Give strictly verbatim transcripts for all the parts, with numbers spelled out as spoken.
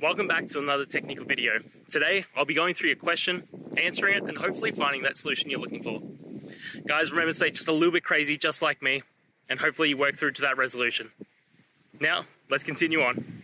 Welcome back to another technical video. Today, I'll be going through your question, answering it, and hopefully finding that solution you're looking for. Guys, remember to stay just a little bit crazy, just like me, and hopefully you work through to that resolution. Now, let's continue on.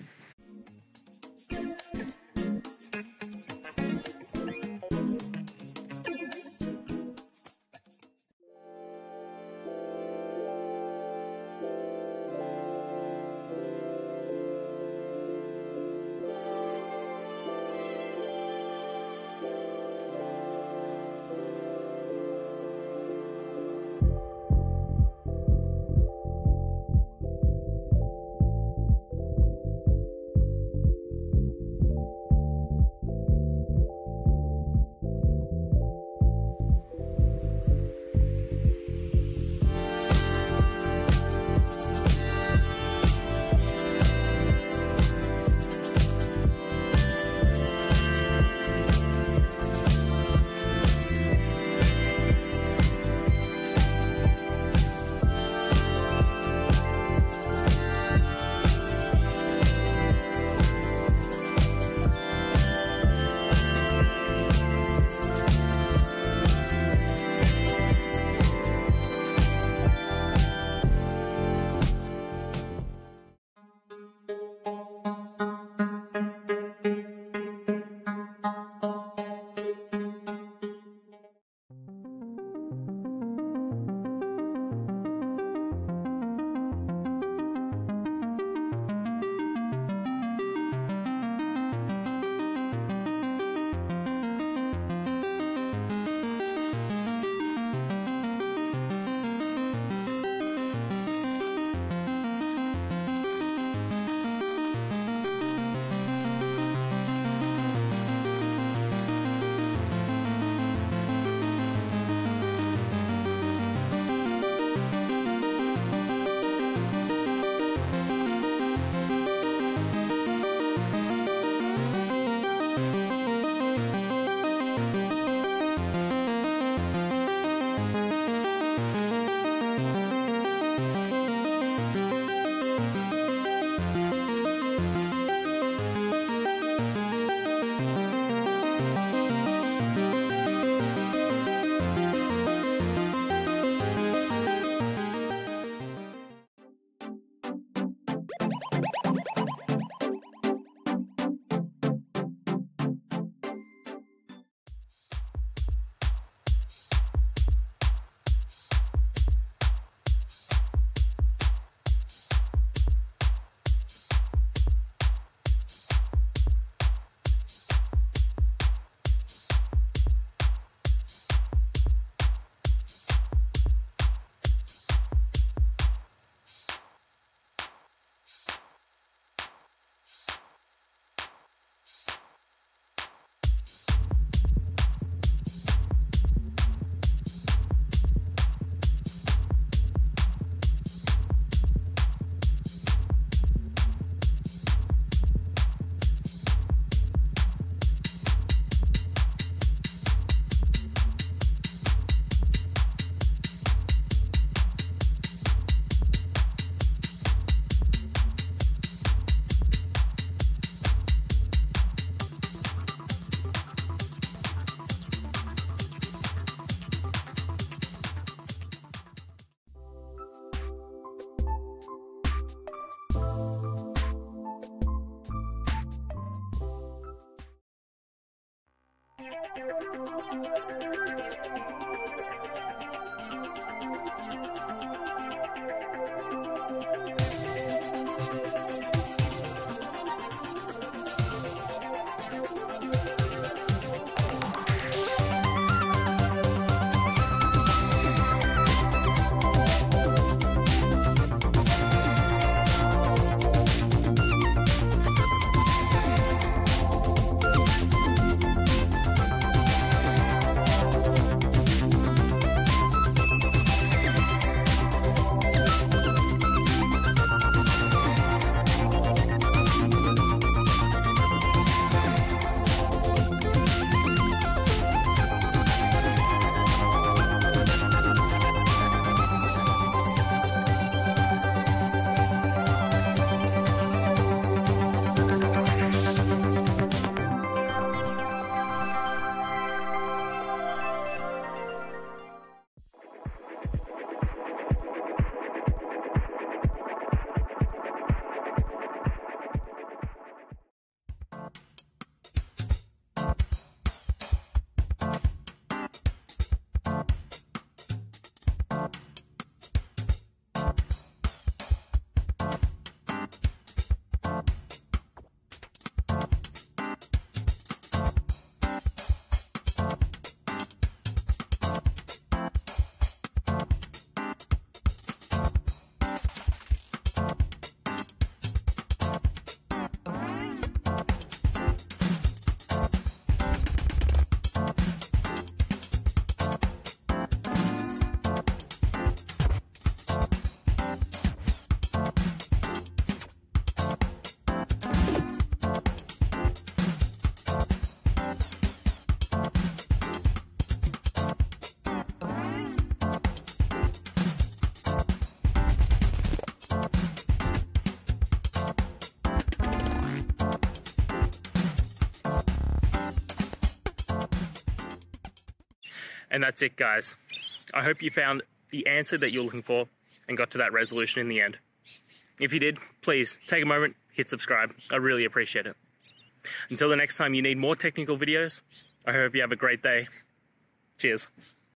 And that's it, guys. I hope you found the answer that you're looking for and got to that resolution in the end. If you did, please take a moment, hit subscribe. I really appreciate it. Until the next time you need more technical videos, I hope you have a great day. Cheers.